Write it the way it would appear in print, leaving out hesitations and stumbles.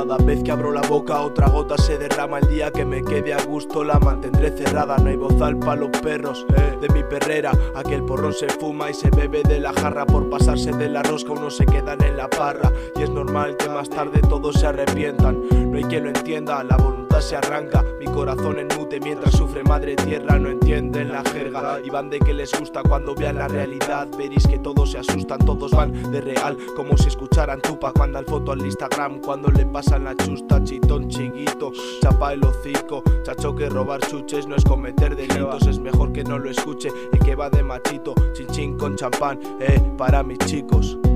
Cada vez que abro la boca otra gota se derrama. El día que me quede a gusto la mantendré cerrada. No hay bozal pa' los perros de mi perrera. Aquel porrón se fuma y se bebe de la jarra. Por pasarse de la rosca unos se quedan en la parra. Y es normal que más tarde todos se arrepientan. No hay quien lo entienda, la voluntad se arranca. Mi corazón enmute mientras sufre madre tierra. No entienden la jerga y van de que les gusta cuando vean la realidad. Veréis que todos se asustan, todos van de real, como si escucharan Tupac cuando al foto al Instagram. Cuando le pasan la chusta, chitón chiquito, chapa el hocico. Chacho, que robar chuches no es cometer delitos. Es mejor que no lo escuche el que va de machito. Chin chin con champán, para mis chicos.